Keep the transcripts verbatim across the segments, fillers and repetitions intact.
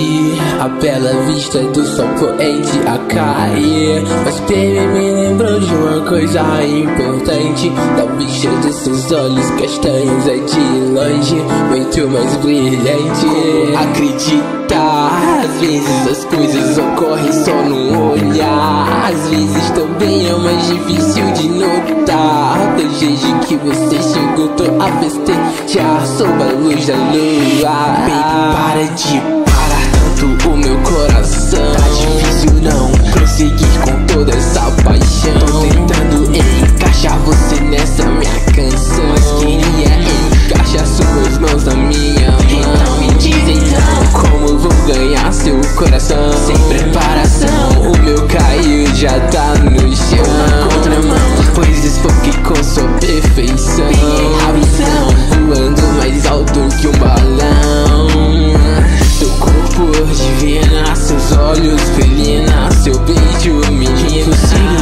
vi a bela vista do sol poente a cair. Mas baby, me lembrou de uma coisa importante. Da vista dos seus olhos castanhos é de longe muito mais brilhante. Acredita, às vezes as coisas ocorrem só no olhar. Às vezes também é mais difícil de notar. Desde que você chegou, tô a festejar sob a luz da lua. Baby, para de parar tanto o meu coração. Tá difícil não prosseguir com toda essa paixão. Tô tentando encaixar você nessa minha canção, mas queria encaixar suas mãos na minha mão. Então me diz então, como vou ganhar seu coração? Sem preparação, o meu caiu já tá no chão. Na contramão, pois desfoquei com sua perfeição. Peguei a visão, voando mais alto que um balão. Seu corpo divina, seus olhos felina, seu beijo me consigo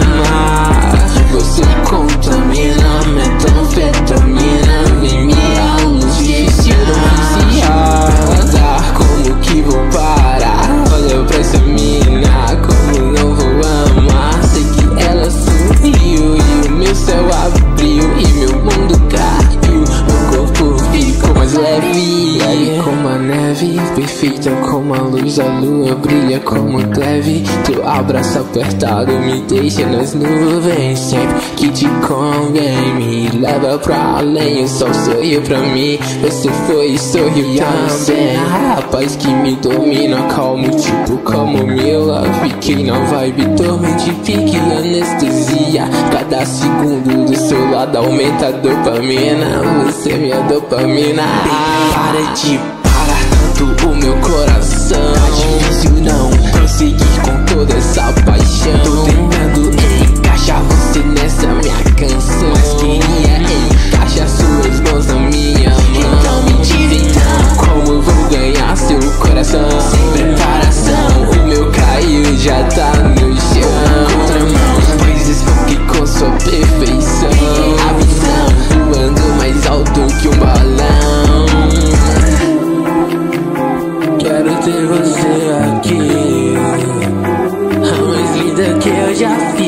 amar. Você contamina, metanfetamina, vem me a luz difícil não ansiar. Como que vou parar? Olha pra essa mina, como não vou amar? Sei que ela sorriu e o meu céu abriu e meu mundo caiu. Meu corpo ficou mais leve, leve como a neve, perfeita como a luz da lua, brilha como leve. Teu abraço apertado me deixa nas nuvens. Sempre que te convém, me leva pra além. O sol sorriu pra mim, você foi e sorriu também. Rapaz que me domina, calmo tipo como Mila. Fiquei na vibe, dormente, pique anestesia. Cada segundo do seu lado aumenta a dopamina. Você é minha dopamina. Para de parar tanto o meu coração. Tá difícil não prosseguir com toda essa paixão. Tô tentando encaixar você nessa minha canção, mas queria encaixar suas mãos na minha mão. Então me diz então, como vou ganhar seu coração? Sem preparação, o meu caiu já tá no chão. Na contramão, pois desfoquei com sua perfeição. Peguei a visão, voando mais alto que um balão. Quero ter você aqui, a mais linda que eu já fiz.